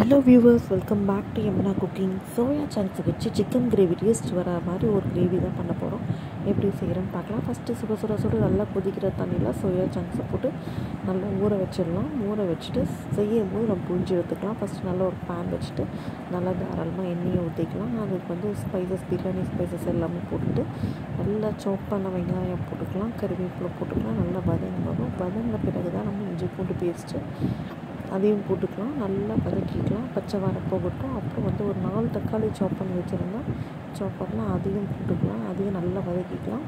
Hello viewers, welcome back to Yamuna cooking. Soya chunks வச்சு chicken gravy taste வர மாதிரி ஒரு கிரேவி தான் பண்ண போகிறோம். எப்படி செய்கிறோன்னு பார்க்கலாம். ஃபஸ்ட்டு சுட நல்லா கொதிக்கிற தண்ணியில் சோயா சங்க்ஸை போட்டு நல்லா ஊற வச்சிடலாம். ஊற வச்சுட்டு செய்யும் போது நம்ம புழிஞ்சு எடுத்துக்கலாம். ஃபஸ்ட்டு நல்லா ஒரு பேன் வச்சுட்டு நல்லா தாராளமாக எண்ணெயை ஊற்றிக்கலாம். அதுக்கு ஸ்பைசஸ், பிரியாணி ஸ்பைசஸ் எல்லாமே போட்டுட்டு நல்லா சாப் பண்ண வெங்காயம் போட்டுக்கலாம், கறிவேப்பிலை போட்டுக்கலாம். நல்லா வதங்கணும். வதங்கின பிறகு தான் நம்ம இஞ்சி பூண்டு பேஸ்ட்டு அதையும் போட்டுக்கலாம். நல்லா வதக்கிக்கலாம். பச்சை வாடை போகட்டும். அப்புறம் ஒரு 4 தக்காளி சாப் பண்ணி வச்சுருந்தோம், சாப்பர்லாம் அதையும் போட்டுக்கலாம். அதையும் நல்லா வதக்கிக்கலாம்.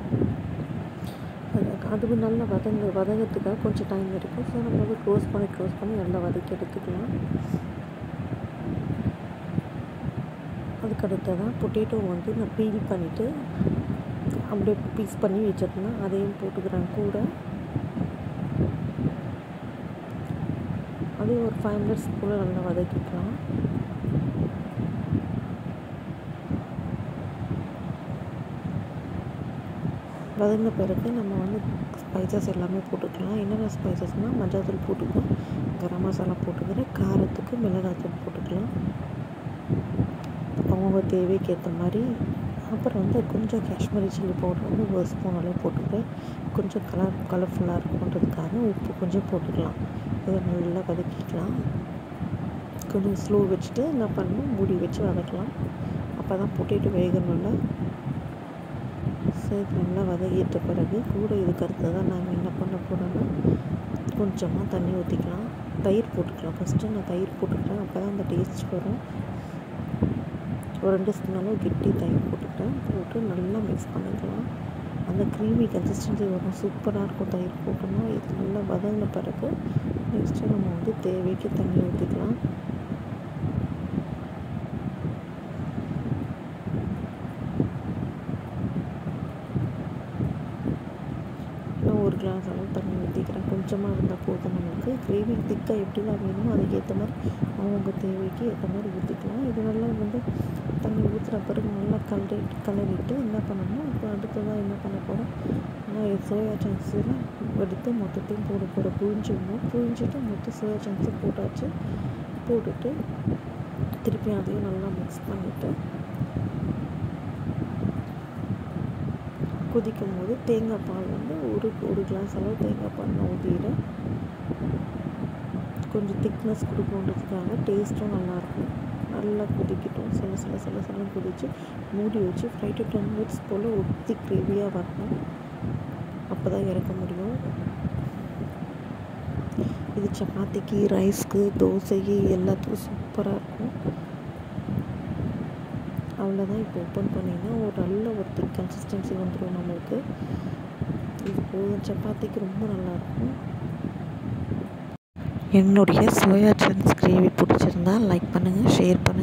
அது நல்லா வதங்கிறதுக்காக கொஞ்சம் டைம் எடுக்கும். ஸோ நம்ம க்ளோஸ் பண்ணி நல்லா வதக்கி எடுத்துக்கலாம். அதுக்கடுத்ததான் பொட்டேட்டோ நான் பீல் பண்ணிவிட்டு அப்படியே பீஸ் பண்ணி வச்சுருந்தேன், அதையும் போட்டுக்கிறேன் கூட. அதே ஒரு 5 மினிட்ஸ் போல் நல்லா வதக்கிக்கலாம். வதங்கின பிறகு நம்ம ஸ்பைசஸ் எல்லாமே போட்டுக்கலாம். என்னென்ன ஸ்பைசஸ்னால் மஞ்சள் தூள் போட்டுக்கலாம், கரம் மசாலா போட்டுக்கிறேன், காரத்துக்கு மிளகாத்தூள் போட்டுக்கலாம், அவங்க தேவைக்கு ஏற்ற மாதிரி. அப்புறம் கொஞ்சம் காஷ்மீரி சில்லி பவுடர் ஒரு ஸ்பூன் அளவு போட்டுக்கிறேன். கொஞ்சம் கலர்ஃபுல்லாக இருக்குன்றதுக்காக உப்பு கொஞ்சம் போட்டுக்கலாம். இதை நல்லா வதக்கிக்கலாம். கொஞ்சம் ஸ்லோ வச்சுட்டு என்ன பண்ணணும், மூடி வச்சு வதக்கலாம். அப்போ தான் பொட்டேட்டோ வேகணும்ல. சரி, நல்லா வதக்கிட்ட பிறகு கூட இதுக்கு அடுத்து தான் நாங்கள் என்ன பண்ண போகிறோன்னா கொஞ்சமாக தண்ணி ஊற்றிக்கலாம். தயிர் போட்டுக்கலாம். ஃபஸ்ட்டு நான் தயிர் போட்டுக்கிறேன், அப்போ தான் அந்த டேஸ்ட் வரும். ஒரு 2 ஸ்பூன் அளவு கெட்டி தயிர் போட்டுக்கிறேன். போட்டு நல்லா மிக்ஸ் பண்ணிக்கலாம். அந்த க்ரீமி கன்சிஸ்டன்சி வரும், சூப்பராக இருக்கும் தயிர் போட்டோம்னா. இது நல்லா வதங்கின பிறகு நெக்ஸ்ட்டு நம்ம தேவைக்கு தண்ணி ஊற்றிக்கலாம். நான் 1 கிளாஸ் அளவு தண்ணி ஊற்றிக்கிறேன். கொஞ்சமாக இருந்தால் போதும். நம்மளுக்கு கிரேவி திக்காக எப்படிலாம் வேணுமோ அதுக்கேற்ற மாதிரி அவங்க தேவைக்கு ஏற்ற மாதிரி ஊற்றிக்கலாம். இது நல்லா தண்ணி ஊற்றுற பிறகு நல்லா கலரிட்டு என்ன பண்ணணும், இப்போ அடுத்ததாக என்ன பண்ண போகிறோம், நான் சோயா சங்க்ஸில் எடுத்து மொத்தத்தையும் புழிஞ்சிட்டு மொத்தம் சோயா சங்க்ஸு போட்டுட்டு திருப்பி அதையும் நல்லா மிக்ஸ் பண்ணிவிட்டு கொதிக்கும் போது தேங்காய் பால் ஒரு கிளாஸ் அளவு தேங்காய் பால் நான் ஊற்றிடுறேன். கொஞ்சம் திக்னஸ் கொடுக்கணுன்றதுக்காக டேஸ்ட்டும் நல்லாயிருக்கும். நல்லா கொதிக்கட்டும். சில கொதித்து மூடி வச்சு 5 to 10 மினிட்ஸ் போல் ஒத்தி கிரேவியாக வரணும். அப்போ தான் இறக்க முடியும். இது சப்பாத்திக்கு, ரைஸ்க்கு, தோசைக்கு எல்லாத்துக்கும் சூப்பராக இருக்கும். அவ்வளோதான். இப்போ ஓப்பன் பண்ணிங்கன்னா நல்ல ஒரு திக் கன்சிஸ்டன்சி வந்துடும் நம்மளுக்கு. இது போதும், சப்பாத்திக்கு ரொம்ப நல்லாயிருக்கும். என்னுடைய சோயா சங்க்ஸ் கிரேவி பிடிச்சிருந்தா லைக் பண்ணுங்கள், ஷேர் பண்ணுங்கள்.